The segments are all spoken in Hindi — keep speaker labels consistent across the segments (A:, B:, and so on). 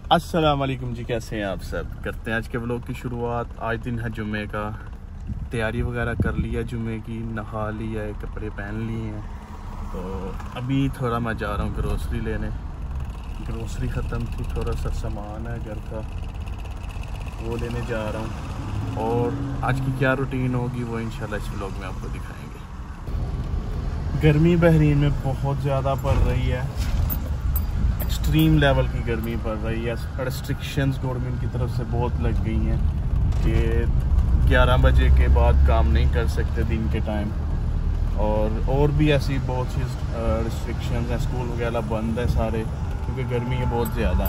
A: अस्सलाम वालेकुम जी, कैसे हैं आप सब। करते हैं आज के व्लॉग की शुरुआत। आज दिन है जुम्मे का, तैयारी वगैरह कर लिया जुम्मे की, नहा लिया है, कपड़े पहन लिए हैं। तो अभी थोड़ा मैं जा रहा हूँ ग्रोसरी लेने। ग्रोसरी ख़त्म थी, थोड़ा सा सामान है घर का, वो लेने जा रहा हूँ। और आज की क्या रूटीन होगी वो इंशाल्लाह इस व्लॉग में आपको दिखाएंगे। गर्मी बहरीन में बहुत ज़्यादा पड़ रही है, एक्सट्रीम लेवल की गर्मी पड़ रही है। रेस्ट्रिक्शंस गवर्नमेंट की तरफ से बहुत लग गई हैं कि 11 बजे के बाद काम नहीं कर सकते दिन के टाइम, और भी ऐसी बहुत सी रिस्ट्रिक्शंस हैं। स्कूल वगैरह बंद है सारे, क्योंकि गर्मी है बहुत ज़्यादा।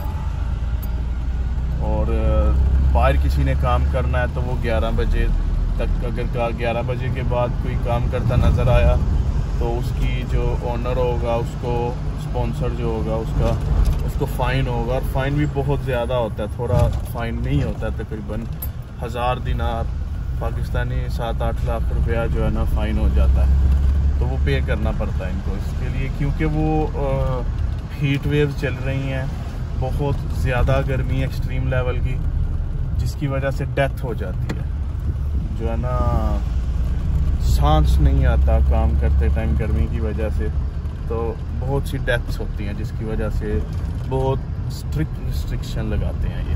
A: और बाहर किसी ने काम करना है तो वो 11 बजे तक, अगर 11 बजे के बाद कोई काम करता नज़र आया तो उसकी जो ओनर होगा, उसको स्पॉन्सर जो होगा उसको फ़ाइन होगा। और फ़ाइन भी बहुत ज़्यादा होता है, थोड़ा फ़ाइन नहीं होता है, तकरीबन 1000 दिनार पाकिस्तानी 7-8 लाख रुपया जो है ना फ़ाइन हो जाता है। तो वो पे करना पड़ता है इनको इसके लिए, क्योंकि वो हीट वेव्स चल रही हैं, बहुत ज़्यादा गर्मी एक्सट्रीम लेवल की, जिसकी वजह से डेथ हो जाती है। जो है ना सांस नहीं आता काम करते टाइम गर्मी की वजह से, तो बहुत सी डेथ्स होती हैं, जिसकी वजह से बहुत स्ट्रिक्ट रिस्ट्रिक्शन लगाते हैं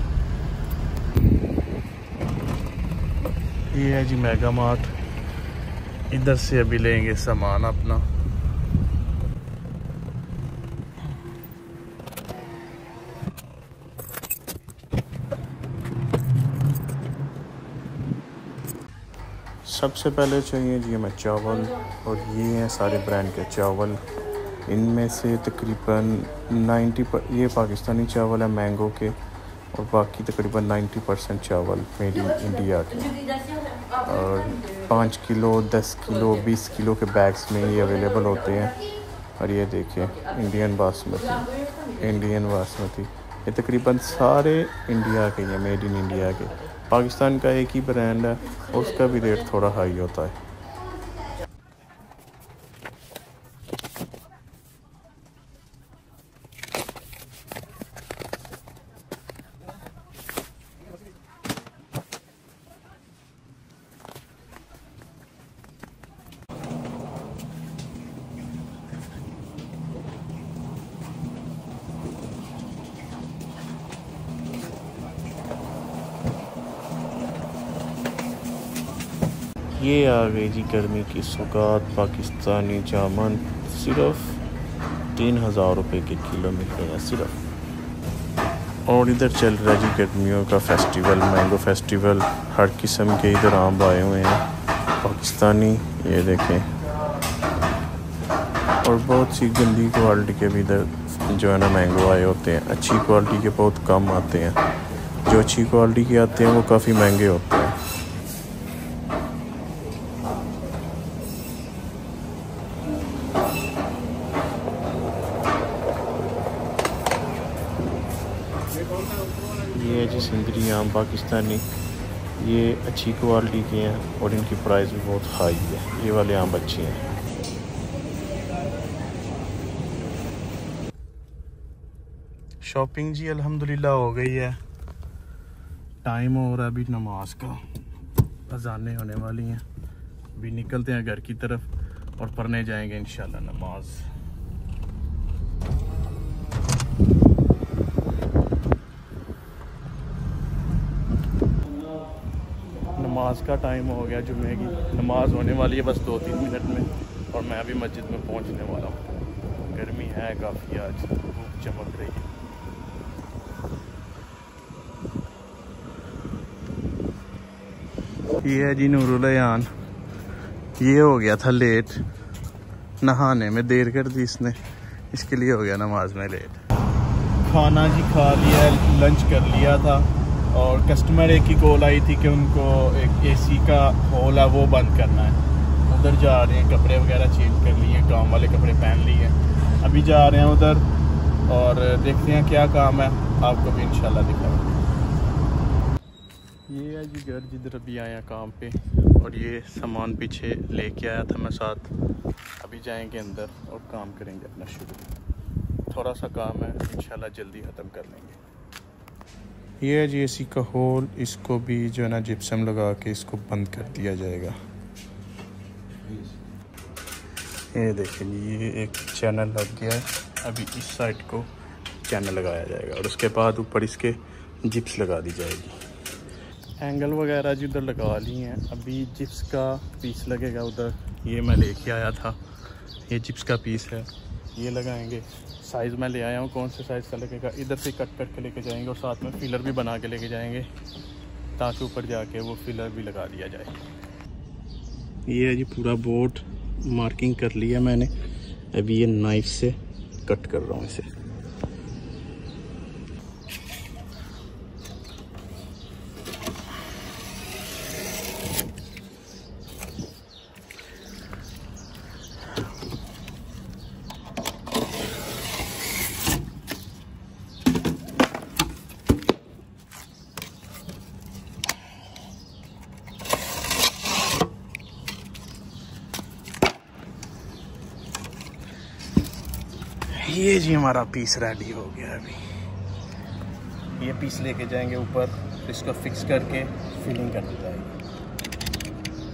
A: ये है जी मेगा मार्ट। इधर से अभी लेंगे सामान अपना। सबसे पहले चाहिए जी हमें चावल, और ये हैं सारे ब्रांड के चावल। इनमें से तकरीबन 90 ये पाकिस्तानी चावल है मैंगो के, और बाकी तकरीबन 90% चावल मेड इन इंडिया के। और 5 किलो 10 किलो 20 किलो के बैग्स में ये अवेलेबल होते हैं। और ये देखिए इंडियन बासमती, ये तकरीबन सारे इंडिया के, ये मेड इन इंडिया के। पाकिस्तान का एक ही ब्रांड है, उसका भी रेट थोड़ा हाई होता है। ये आ गई जी गर्मी की सौगात, पाकिस्तानी जामुन। सिर्फ 3000 रुपये के किलो मिल रहे हैं सिर्फ। और इधर चल रहा है जी गर्मियों का फेस्टिवल, मैंगो फेस्टिवल। हर किस्म के इधर आम आए हुए हैं पाकिस्तानी, ये देखें। और बहुत सी गंदी क्वालिटी के भी इधर जो है ना मैंगो आए होते हैं। अच्छी क्वालिटी के बहुत कम आते हैं, जो अच्छी क्वालिटी के आते हैं वो काफ़ी महंगे होते हैं। ये है जी सिंदरी आम पाकिस्तानी, ये अच्छी क्वालिटी के हैं और इनकी प्राइस भी बहुत हाई है। ये वाले आम अच्छे हैं। शॉपिंग जी अल्हम्दुलिल्लाह हो गई है। टाइम हो रहा है अभी नमाज का, अज़ानें होने वाली हैं। अभी निकलते हैं घर की तरफ और पढ़ने जाएंगे इंशाल्लाह नमाज। नमाज का टाइम हो गया, जुम्मे की नमाज होने वाली है बस 2-3 मिनट में, और मैं अभी मस्जिद में पहुंचने वाला हूँ। गर्मी है काफ़ी, आज धूप चमक रही है। ये है जी नूरुल अयान, ये हो गया था लेट, नहाने में देर कर दी इसने, इसके लिए हो गया नमाज में लेट। खाना जी खा लिया, लंच कर लिया था, और कस्टमर एक ही कॉल आई थी कि उनको एक एसी का होल है वो बंद करना है। उधर जा रहे हैं, कपड़े वगैरह चेंज कर लिए, काम वाले कपड़े पहन लिए, अभी जा रहे हैं उधर और देखते हैं क्या काम है, आपको भी इंशाल्लाह दिखाएंगे। ये है जी घर जिधर अभी आया काम पे, और ये सामान पीछे लेके आया था मैं साथ। अभी जाएंगे अंदर और काम करेंगे अपना शुरू। थोड़ा सा काम है, इंशाल्लाह जल्दी ख़त्म कर लेंगे। ये है जी एसी का होल, इसको भी जो है ना जिप्सम लगा के इसको बंद कर दिया जाएगा। ये देखिए जी, ये एक चैनल लग गया है। अभी इस साइड को चैनल लगाया जाएगा और उसके बाद ऊपर इसके जिप्स लगा दी जाएगी। एंगल वगैरह जी उधर लगा ली हैं। अभी जिप्स का पीस लगेगा उधर, ये मैं लेके आया था, ये जिप्स का पीस है, ये लगाएंगे। साइज़ मैं ले आया हूँ, कौन से साइज़ का लगेगा इधर से कट करके लेके जाएंगे और साथ में फिलर भी बना के लेके जाएंगे ताकि ऊपर जाके वो फिलर भी लगा दिया जाए। ये है जी पूरा बोर्ड मार्किंग कर लिया मैंने। अभी ये नाइफ से कट कर रहा हूँ इसे। ये जी हमारा पीस रेडी हो गया। अभी ये पीस लेके जाएंगे ऊपर, इसको फिक्स करके फिलिंग कर दी जाएगी।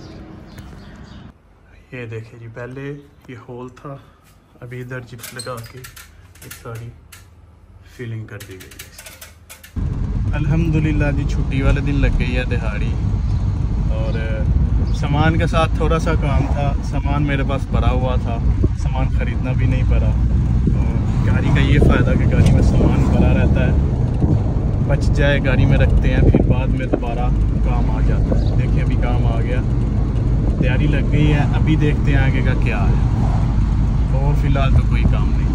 A: ये देखिए जी, पहले ये होल था, अभी इधर जिप्स लगा के एक सारी फिलिंग कर दी गई है इसकी। अल्हम्दुलिल्लाह जी, छुट्टी वाले दिन लग गई है दिहाड़ी और सामान के साथ थोड़ा सा काम था। सामान मेरे पास भरा हुआ था, सामान ख़रीदना भी नहीं पड़ा। गाड़ी का ये फ़ायदा कि गाड़ी में सामान भरा रहता है, बच जाए गाड़ी में रखते हैं, फिर बाद में दोबारा काम आ जाता है। देखिए अभी काम आ गया, तैयारी लग गई है। अभी देखते हैं आगे का क्या है, और फ़िलहाल तो कोई काम नहीं।